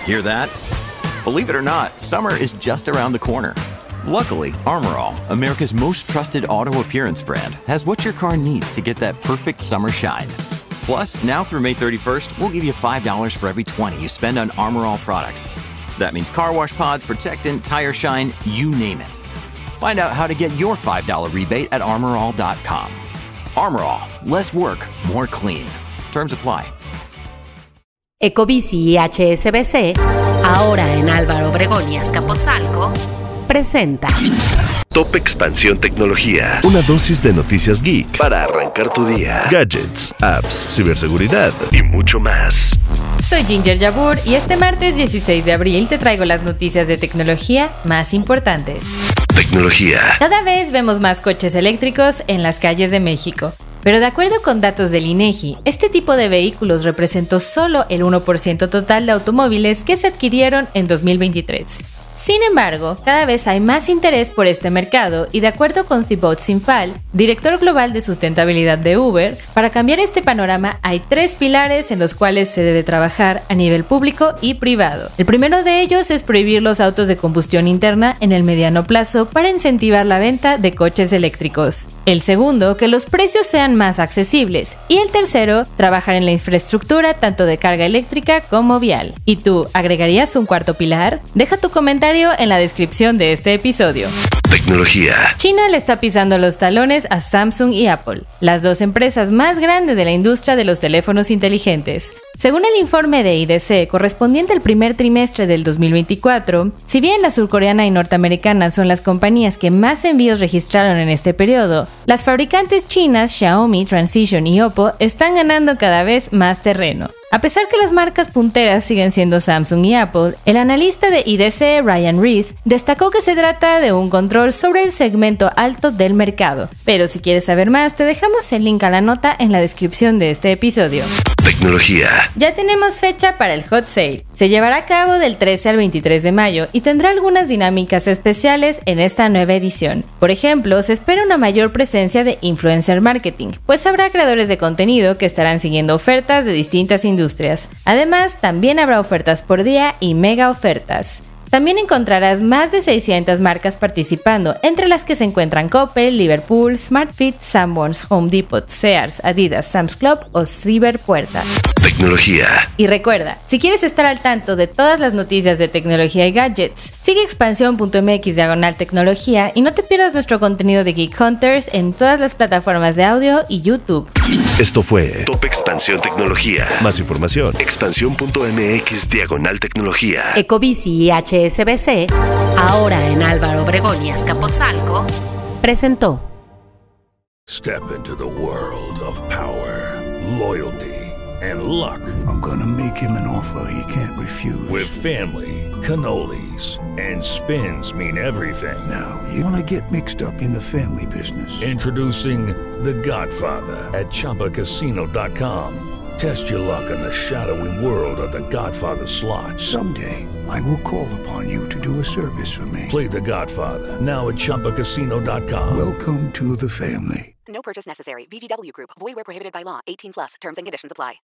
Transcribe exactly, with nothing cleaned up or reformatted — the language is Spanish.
Hear that? Believe it or not, summer is just around the corner. Luckily, Armor All, America's most trusted auto appearance brand, has what your car needs to get that perfect summer shine. Plus, now through May thirty-first, we'll give you five dollars for every twenty you spend on Armor All products. That means car wash pods, protectant, tire shine, you name it. Find out how to get your five dollars rebate at armor all dot com. Armor All, less work, more clean. Terms apply. Ecobici y H S B C, ahora en Álvaro Obregón y Azcapotzalco, presenta Top Expansión Tecnología. Una dosis de noticias geek para arrancar tu día. Gadgets, apps, ciberseguridad y mucho más. Soy Ginger Yabur y este martes dieciséis de abril te traigo las noticias de tecnología más importantes. Tecnología. Cada vez vemos más coches eléctricos en las calles de México. Pero de acuerdo con datos del INEGI, este tipo de vehículos representó solo el uno por ciento total de automóviles que se adquirieron en dos mil veintitrés. Sin embargo, cada vez hay más interés por este mercado y de acuerdo con Thibaut Simphal, director global de sustentabilidad de Uber, para cambiar este panorama hay tres pilares en los cuales se debe trabajar a nivel público y privado. El primero de ellos es prohibir los autos de combustión interna en el mediano plazo para incentivar la venta de coches eléctricos. El segundo, que los precios sean más accesibles. Y el tercero, trabajar en la infraestructura tanto de carga eléctrica como vial. ¿Y tú, agregarías un cuarto pilar? Deja tu comentario en la descripción de este episodio. Tecnología. China le está pisando los talones a Samsung y Apple, las dos empresas más grandes de la industria de los teléfonos inteligentes. Según el informe de I D C correspondiente al primer trimestre del dos mil veinticuatro, si bien la surcoreana y norteamericana son las compañías que más envíos registraron en este periodo, las fabricantes chinas Xiaomi, Transition y Oppo están ganando cada vez más terreno. A pesar que las marcas punteras siguen siendo Samsung y Apple, el analista de I D C, Ryan Reed, destacó que se trata de un control sobre el segmento alto del mercado. Pero si quieres saber más, te dejamos el link a la nota en la descripción de este episodio. Tecnología. Ya tenemos fecha para el Hot Sale. Se llevará a cabo del trece al veintitrés de mayo y tendrá algunas dinámicas especiales en esta nueva edición. Por ejemplo, se espera una mayor presencia de influencer marketing, pues habrá creadores de contenido que estarán siguiendo ofertas de distintas industrias. Además, también habrá ofertas por día y mega ofertas. También encontrarás más de seiscientas marcas participando, entre las que se encuentran Coppel, Liverpool, SmartFit, Sanborns, Home Depot, Sears, Adidas, Sam's Club o Ciberpuerta. Tecnología. Y recuerda, si quieres estar al tanto de todas las noticias de tecnología y gadgets, sigue expansión punto m x diagonal tecnología y no te pierdas nuestro contenido de Geek Hunters en todas las plataformas de audio y YouTube. Esto fue Top Expansión Tecnología. Más información, expansión punto m x diagonal tecnología. Ecobici y H S B C, ahora en Álvaro Obregón y Azcapotzalco, presentó Step into the world of power, loyalty, and luck. I'm gonna make him an offer he can't refuse. With family, cannolis, and spins mean everything. Now, you wanna get mixed up in the family business. Introducing The Godfather at Chumba Casino dot com. Test your luck in the shadowy world of The Godfather slot. Someday, I will call upon you to do a service for me. Play The Godfather, now at Chumba Casino dot com. Welcome to the family. No purchase necessary. V G W Group. Void where prohibited by law. eighteen plus. Terms and conditions apply.